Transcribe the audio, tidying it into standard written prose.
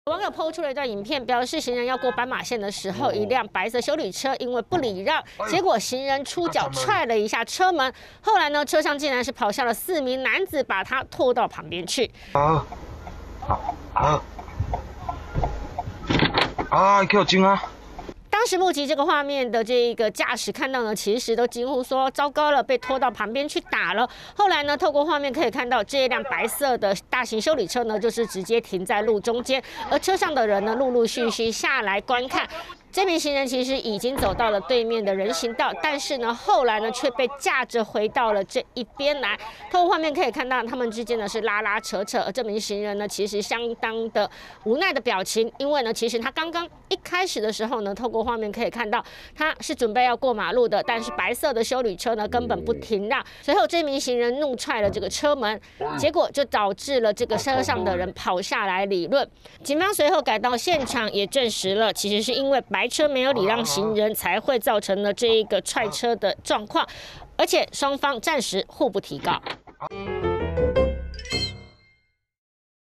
网友抛出了一段影片，表示行人要过斑马线的时候，一辆白色休旅车因为不礼让，结果行人出脚踹了一下车门，后来呢，车上竟然是跑下了4名男子，把他拖到旁边去。 给我惊啊！ 当时目击这个画面的这个驾驶看到呢，其实都惊呼说：“糟糕了，被拖到旁边去打了。”后来呢，透过画面可以看到，这一辆白色的大型休旅车呢，就是直接停在路中间，而车上的人呢，陆陆续续下来观看。这名行人其实已经走到了对面的人行道，但是呢，后来呢却被架着回到了这一边来。透过画面可以看到，他们之间呢是拉拉扯扯，而这名行人呢其实相当的无奈的表情，因为呢，其实他刚刚一开始的时候呢，透过画面可以看到他是准备要过马路的，但是白色的休旅车呢根本不停让，随后这名行人怒踹了这个车门，结果就导致了这个车上的人跑下来理论。警方随后赶到现场，也证实了，其实是因为白车没有礼让行人，才会造成了这一个踹车的状况，而且双方暂时互不提告。